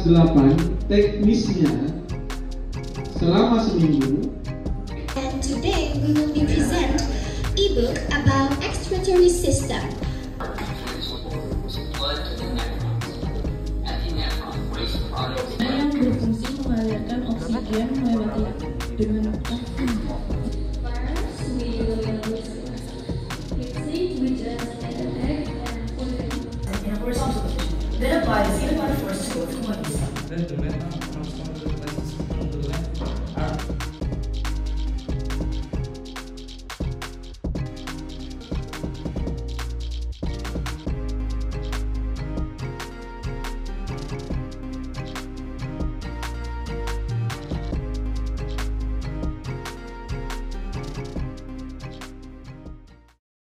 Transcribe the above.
kelas 8 teknisnya selama seminggu. And today we will be present ebook about expiratory system. Yang berfungsi mengalirkan oksigen melewati dengan